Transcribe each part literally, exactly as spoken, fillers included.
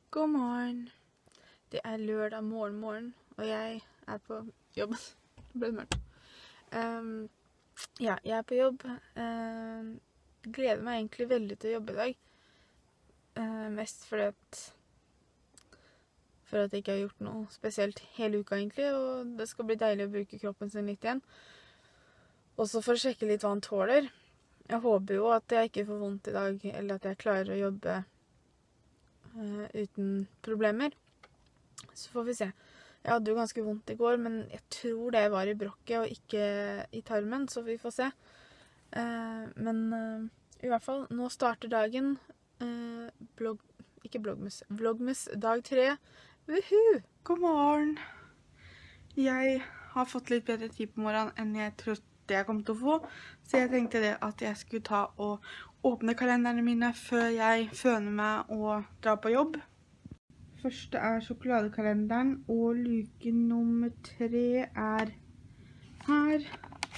God morgen. Det er lørdag morgen morgen, og jeg er på jobb. Det ble mørkt. Um, ja, jeg er på jobb. Uh, gleder meg egentlig veldig til å jobbe i dag. Uh, mest fordi at for at jeg ikke har gjort noe spesielt hele uka egentlig, og det skal bli deilig å bruke kroppen sin litt igjen. Også for å sjekke litt hva han tåler. Jeg håper jo at jeg ikke får vondt i dag, eller at jeg klarer å jobbe uh, uten problemer. Så får vi se. Jeg hadde jo ganske vondt i går, men jeg tror det var i brokket og ikke i tarmen, så vi får se. Uh, men uh, i hvert fall, nå starter dagen. Uh, blogg, ikke bloggmus, vlogmus dag tre. Woohoo! God morgen! Jeg har fått litt bedre tid på morgenen enn jeg trodde jeg kom til å få, så jeg tenkte det at jeg skulle ta og åpne kalenderne mine før jeg føner meg og drar på jobb. Første er sjokoladekalenderen, og luke nummer tre er her.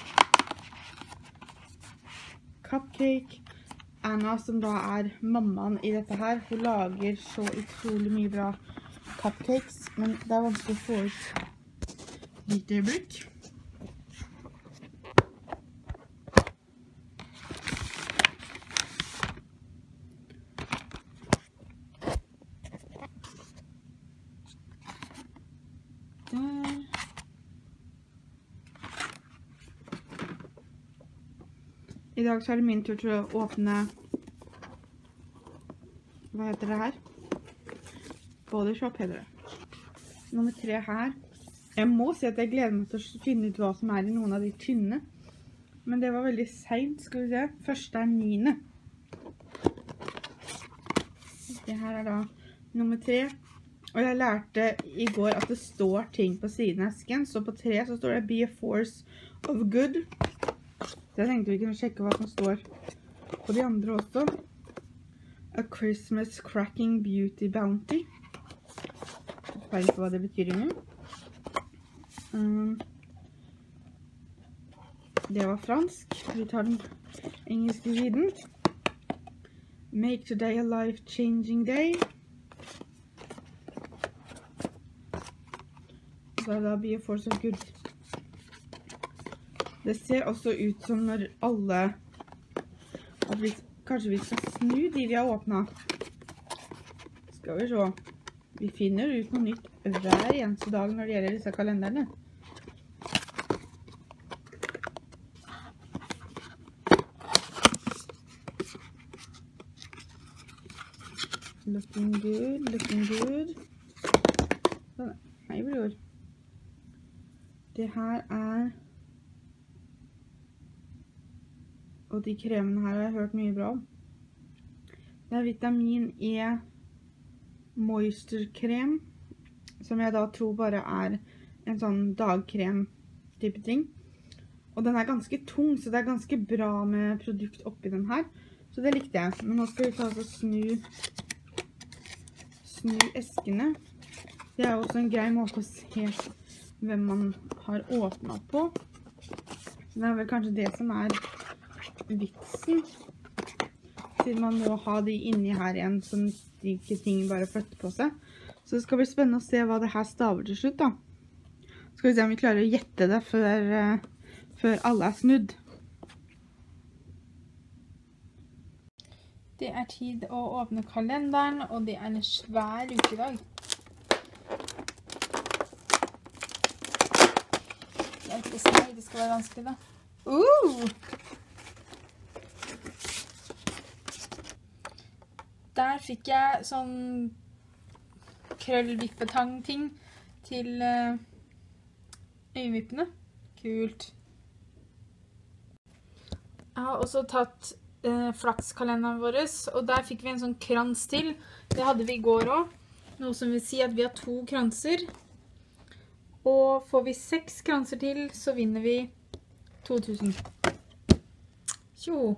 Cupcake. Anna, som da er mammaen i dette her, hun lager så utrolig mye bra cupcakes, men det er vanskelig å få ut litt øyeblikk. Der. I dag så er det min tur til å åpne, hva heter det her? Body Shop heter det. Nummer tre her. Jeg må si at jeg gleder meg til å finne ut hva som er i noen av de tynne. Men det var veldig sent, skal vi se. Første er niende. Det her er da nummer tre. Og jeg lærte i går at det står ting på siden av esken. Så på tre så står det Be a Force of Good. Så jeg tenkte vi kunne sjekke hva som står på de andre også. A Christmas Cracking Beauty Bounty. Jeg vet ikke hva det betyr engang. Um, det var fransk. Vi tar den engelske siden. Make today a life-changing day. Så er det da Be a Force of Good. Det ser også ut som når alle at vi, kanskje vi skal snu de vi har åpnet. Skal vi se. Vi finner ut noe nytt hver eneste dag når det gjelder disse kalenderne. Looking good, looking good. Sånn. Hei, bror. Det her er... Og de kremene her har jeg hørt mye bra om. Det er vitamin E moisture-krem, som jeg da tror bare er en sånn dagkrem-type ting. Og den er ganske tung, så det er ganske bra med produkt oppi den her. Så det likte jeg. Men nå skal vi ta og snu, snu eskene. Det er også en grei måte å se hvem man har åpnet på. Det er vel kanskje det som er vitsen, siden man må ha de inni her igjen, så de ikke ting bare flytter på seg. Så det skal bli spennende å se hva det her staver til slutt da. Skal vi se om vi klarer å gjette det før, uh, før alle er snudd. Det er tid å åpne kalenderen, og det er en svær uke i dag. Jeg vet ikke si det skal være vanskelig da. Uh! Der fikk jeg sånn krøllvippetang-ting til uh, øyevippene. Kult. Jeg har også tatt uh, flakskalenderen vår, og der fikk vi en sånn krans til. Det hadde vi i går også. Noe som vil si at vi har to kranser. Og får vi seks kranser til, så vinner vi to tusen. Tjo!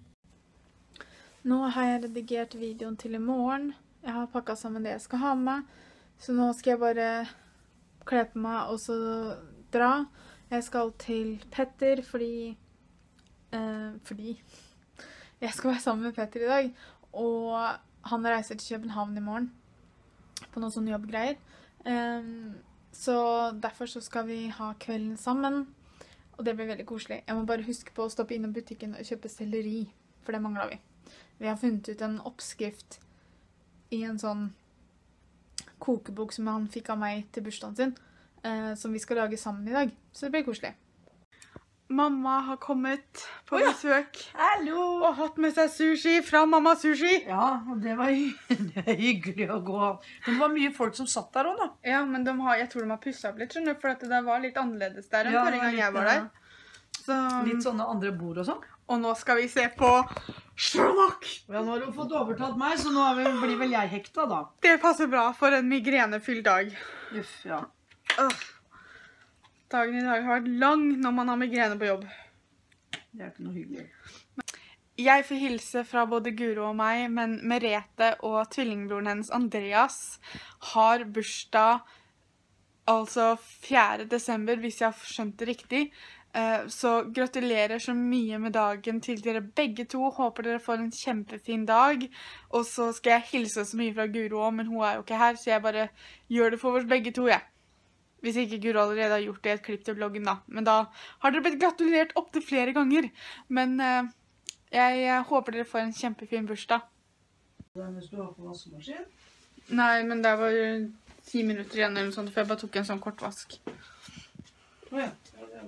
Nå har jeg redigert videoen til i morgen. Jeg har pakket sammen det jeg skal ha med. Så nå skal jeg bare kle på meg og så dra. Jeg skal til Petter fordi... Eh, fordi... Jeg skal være sammen med Petter i dag. Og han reiser til København i morgen. på noen sånne jobbgreier. Um, så derfor så skal vi ha kvelden sammen, og det blir veldig koselig. Jeg må bare huske på å stoppe innom butikken og kjøpe selleri, for det mangler vi. Vi har funnet ut en oppskrift i en sånn kokebok som han fikk av meg til bursdagen sin, uh, som vi skal lage sammen i dag, så det blir koselig. Mamma har kommet på oh, ja. besøk. Hallo! Og hatt med seg sushi fra Mamma Sushi. Ja, og det var hy det er hyggelig å gå. Men det var mye folk som satt der også, da. Ja, men de har, jeg tror de har pusset opp litt, skjønner du, for at det var litt annerledes der enn ja, forrige gang jeg var der. Så, litt sånne andre bord og sånn. Og nå skal vi se på Sherlock. Ja, nå har du fått overtalt meg, så nå vi, blir vel jeg hekta, da. Det passer bra for en migrenefylt dag. Uff, ja. Åh. Dagen i dag har vært lang når man har migrene på jobb. Det er ikke noe hyggelig. Jeg får hilse fra både Guro og meg, men Merete og tvillingbroren hennes Andreas har bursdag altså fjerde desember, hvis jeg har skjønt det riktig. Så gratulerer så mye med dagen til dere begge to. Håper dere får en kjempefin dag. Og så skal jeg hilse så mye fra Guro, men hun er jo ikke her, så jeg bare gjør det for oss begge to, jeg. Hvis ikke Guro allerede har gjort det i et klipp til bloggen, da. Men da har dere blitt gratulert opp til flere ganger. Men uh, jeg, jeg håper dere får en kjempefin bursdag. Hvis du har på vaskemaskin? Nei, men det var ti minutter igjen eller noe sånt, for jeg bare tok en sånn kortvask. Å ja.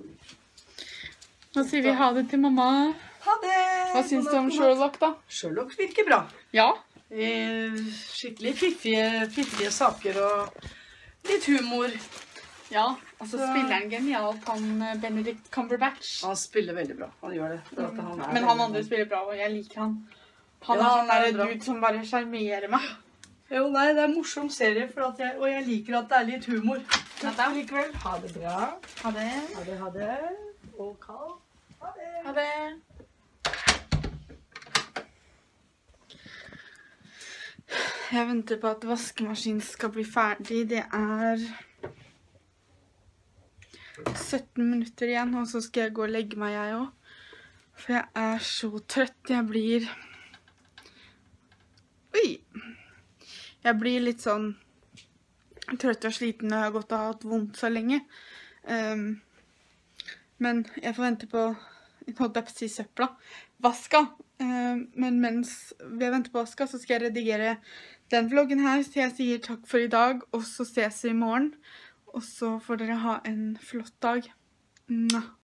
Nå sier vi ha det til mamma. Ha det! Hva synes du om Sherlock, da? Sherlock virker bra. Ja. Eh, skikkelig fiffige, fiffige saker og litt humor. Ja, altså spiller han genialt, han Benedict Cumberbatch. Han spiller veldig bra, han gjør det. For at han er Men han andre spiller bra, og jeg liker han. Han ja, er sånn der er dude som bare charmerer meg. Jo, nei, det er en morsom serie, for at jeg, og jeg liker at det er litt humor. Natta. Likevel. Ha det bra. Ha det. Ha det, ha det. Og Karl. Ha det. Ha det. Jeg venter på at vaskemaskinen skal bli ferdig. Det er sytten minutter igjen, og så skal jeg gå og legge meg, jeg også. For jeg er så trøtt. Jeg blir... Oi! Jeg blir litt sånn trøtt og sliten når jeg har gått og hatt vondt så lenge. Um, men jeg får vente på, jeg holdt jeg på å si søpla, vaska. Um, men mens jeg venter på vaska, så skal jeg redigere den vloggen her. Så jeg sier takk for i dag, og så ses vi i morgen. Og så får dere ha en flott dag. Mwah.